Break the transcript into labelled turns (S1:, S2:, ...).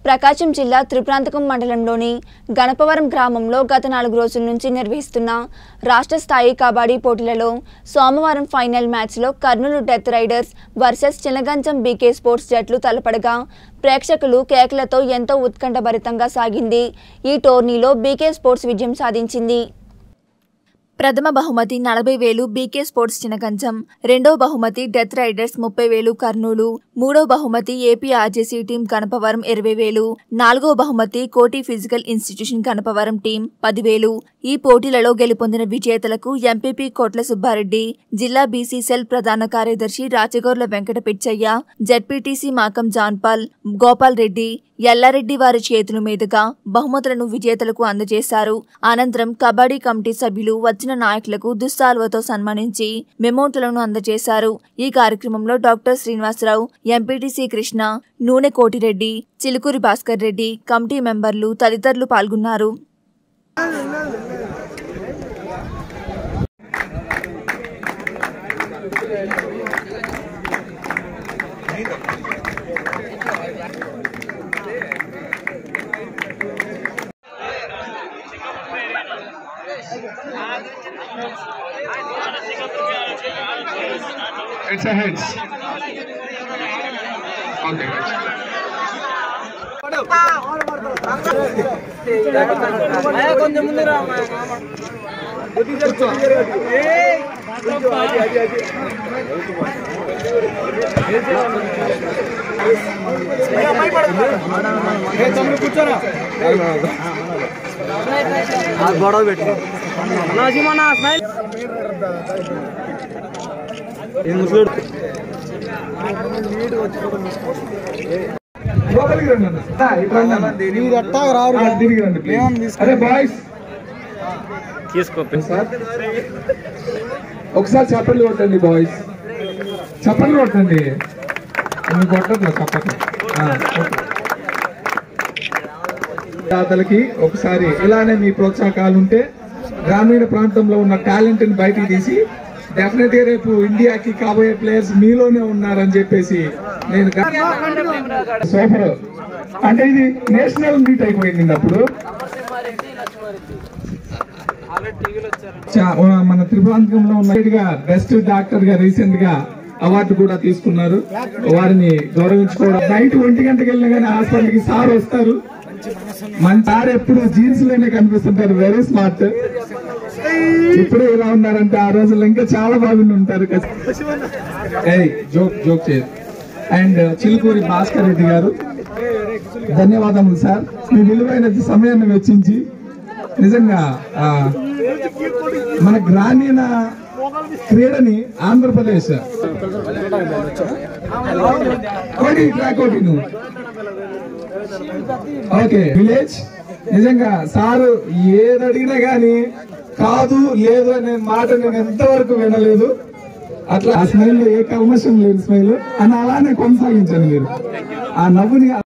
S1: ప్రకాశం జిల్లా త్రిప్రాంతకం మండలంలోని గణపవరం గ్రామంలో గత 4 రోజుల నుంచి నిర్వహిస్తున్న రాష్ట్ర స్థాయి కబడ్డీ పోటీలలో సోమవారం ఫైనల్ మ్యాచ్లో Kurnool death riders versus Chinaganjam BK sports జట్లు తలపడగా ప్రేక్షకులు కేకలతో ఎంతో ఉత్కంఠభరితంగా సాగింది। ఈ టోర్నీలో బీకే స్పోర్ట్స్ విజయం సాధించింది। ప్రథమ బహుమతి 40,000 బీకే స్పోర్ట్స్ చినగంజం, రెండవ బహుమతి డెత్ రైడర్స్ 30,000 కర్నూలు, మూడవ బహుమతి ఏపీ ఆర్జేసీ టీం గణపవరం 20,000, నాలుగవ బహుమతి కోటి ఫిజికల్ ఇన్స్టిట్యూషన్ గణపవరం టీం 10,000। ఈ పోటీలలో గెలుపొందిన విజేతలకు ఎంపీపీ కోట్ల సుబ్బారెడ్డి, జిల్లా బీసీ సెల్ ప్రధాన కార్యదర్శి రాచగోర్ల వెంకట పిచ్చయ్య, జెడ్పీటీసీ మాకం జాన్పాల్, గోపాల్ రెడ్డి, ఎల్లారెడ్డి వారి చేతుల మీదుగా బహుమతులను విజేతలకు అందజేశారు। అనంతరం కబడ్డీ కమిటీ సభ్యులు వచ్చిన నాయకులకు దుస్సాల్వతో సన్మానించి మెమోంట్లను అందజేశారు। ఈ కార్యక్రమంలో doctor Srinivasarao, MPTC Krishna, Nune Kotireddy, Chilukuri Bhaskar Reddy, committee మెంబర్లు తదితరులు పాల్గొన్నారు।
S2: It's a heads. Okay. ఒకసారి చప్పట్లు కొట్టండి బాయ్స్, చప్పట్లు కొట్టండి, కొట్టదు చప్పట్లు దాతలకి ఒకసారి ఇలానే మీ ప్రోత్సాహకాలు ఉంటే గ్రామీణ ప్రాంతంలో ఉన్న టాలెంట్ ని బయటికి తీసి డెఫినెట్ గా రేపు ఇండియాకి కాబోయే ప్లేయర్స్ మీలోనే ఉన్నారని చెప్పేసి నేను సూపర్ అంటే ఇది నేషనల్ మీట్ అయిపోయింది। అప్పుడు మన త్రిపురాంతకంలో ఉన్న బెస్ట్ డాక్టర్ గా రీసెంట్ గా అవార్డు కూడా తీసుకున్నారు। వారిని గౌరవించుకోవడం నైట్ 1 గంటకి వెళ్ళినా కానీ హాస్పిటల్కి సార్ వస్తారు। మన సార్ ఎప్పుడు జీన్స్ లోనే కనిపిస్తుంటారు, వెరీ స్మార్ట్। ఇప్పుడు ఇలా ఉన్నారంటే ఆ రోజుల్లో ఇంకా చాలా బాగుండి ఉంటారు। జోక్ చేయరు। అండ్ చిలుకూరి భాస్కర్ రెడ్డి గారు ధన్యవాదములు సార్, మీ విలువైన సమయాన్ని వెచ్చించి నిజంగా మన గ్రామీణ క్రీడని ఆంధ్రప్రదేశ్ ఓకే విలేజ్ నిజంగా సారు ఏది అడిగినా గానీ కాదు లేదు అనే మాట నేను ఎంతవరకు వినలేదు। అట్లా ఆ స్మైల్ లో ఏ కల్మషం లేదు, స్మైల్ అని అలానే కొనసాగించండి మీరు ఆ నవ్వుని।